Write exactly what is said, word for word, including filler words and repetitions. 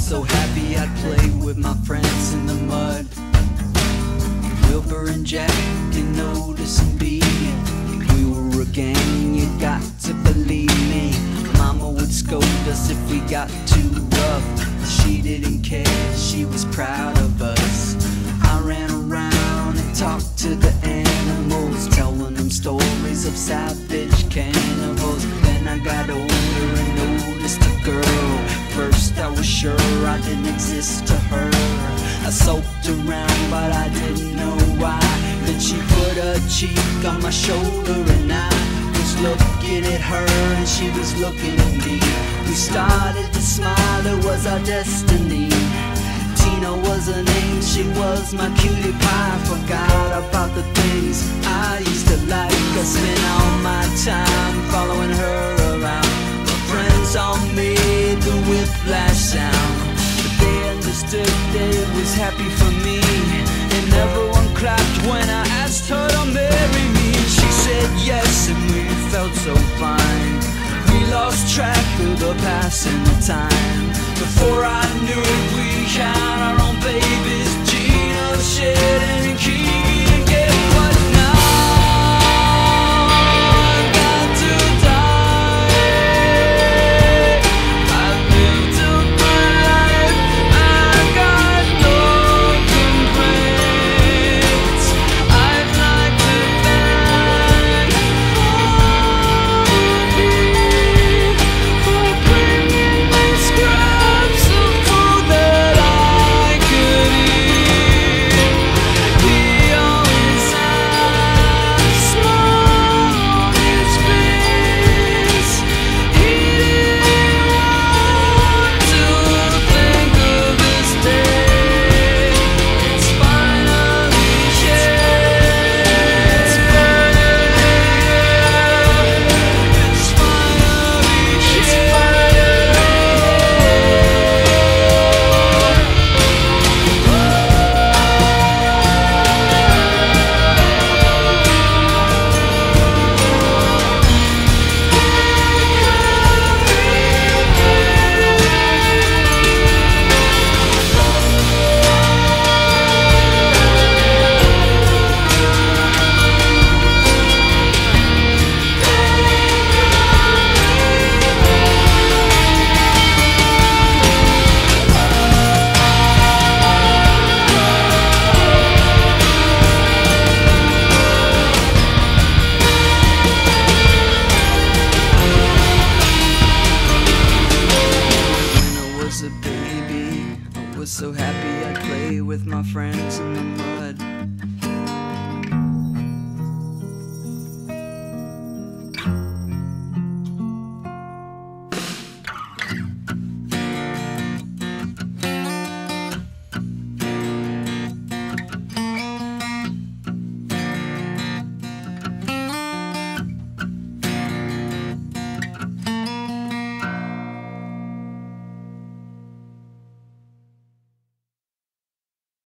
so happy I'd play with my friends in the mud. Wilbur and Jack, you notice and be. We were a gang, you got to believe me. Mama would scold us if we got too rough. She didn't care, she was proud of us. I ran around and talked to the animals, telling them stories of savage cannibals. Then I got older and noticed a girl. First I was sure I didn't exist to her. I sulked around but I didn't know why. Then she put her cheek on my shoulder and I was looking at her and she was looking at me. We started to smile, it was our destiny. Tina was her name, she was my cutie pie. Forgot about the things I used to like. I spent all my time following her around. My friends all made the whiplash sound, but they understood that it was happy for me. And everyone clapped when I asked her to marry me. She said yes and we felt so fine. We lost track of the passing of time. Before I knew it, we had our own babies, Gina, Shed, and Keegan. And guess what now? I've got to die. I've lived a good life. I've got no complaints. I'd like to thank for bringing me scraps of food that I could eat. He always had a smile on his face. He didn't want to think of his day. It's finally here. It's finally here. It's finally When I was a baby, I was so happy I'd play with my friends in the mud.